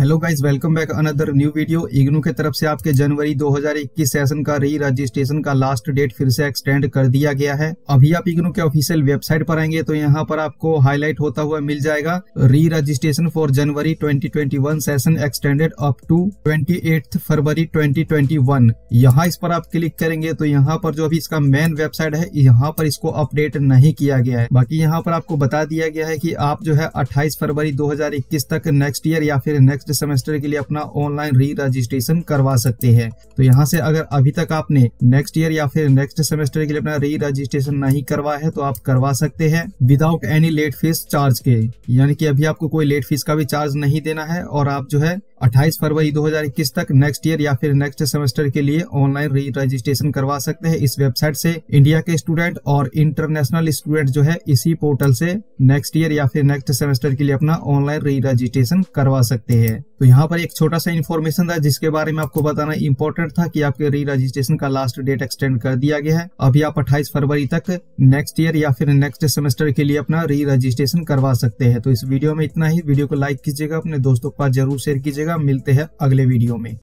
Hello guys, welcome back another new video. IGNOU के तरफ से आपके जनवरी 2021 सेशन का री रजिस्ट्रेशन का लास्ट डेट फिर से एक्सटेंड कर दिया गया है। अभी आप इग्नू के ऑफिशियल वेबसाइट पर आएंगे तो यहाँ पर आपको हाईलाइट होता हुआ मिल जाएगा reregistration for January 2021 session extended up to 28 February 2021। यहाँ इस पर आप क्लिक करेंगे तो यहाँ पर जो अभी इसका मेन वेबसाइट है यहाँ पर इसको अपडेट नहीं किया गया है। बाकी यहाँ पर आपको बता दिया गया है कि आप जो है 28 फरवरी 2021 तक नेक्स्ट ईयर या फिर नेक्स्ट सेमेस्टर के लिए अपना ऑनलाइन री रजिस्ट्रेशन करवा सकते हैं। तो यहाँ से अगर अभी तक आपने नेक्स्ट ईयर या फिर नेक्स्ट सेमेस्टर के लिए अपना री रजिस्ट्रेशन नहीं करवाया है तो आप करवा सकते हैं without any late fee charge के। यानी कि अभी आपको कोई लेट फीस का भी चार्ज नहीं देना है और आप जो है 28 फरवरी 2021 तक नेक्स्ट ईयर या फिर नेक्स्ट सेमेस्टर के लिए ऑनलाइन री रजिस्ट्रेशन करवा सकते हैं इस वेबसाइट से। इंडिया के स्टूडेंट और इंटरनेशनल स्टूडेंट जो है इसी पोर्टल से नेक्स्ट ईयर या फिर नेक्स्ट सेमेस्टर के लिए अपना ऑनलाइन री रजिस्ट्रेशन करवा सकते हैं। तो यहाँ पर एक छोटा सा इन्फॉर्मेशन था जिसके बारे में आपको बताना इम्पोर्टेंट था कि आपके री रजिस्ट्रेशन का लास्ट डेट एक्सटेंड कर दिया गया है। अभी आप 28 फरवरी तक नेक्स्ट ईयर या फिर नेक्स्ट सेमेस्टर के लिए अपना री रजिस्ट्रेशन करवा सकते हैं। तो इस वीडियो में इतना ही। वीडियो को लाइक कीजिएगा, अपने दोस्तों के पास जरूर शेयर कीजिएगा। मिलते हैं अगले वीडियो में।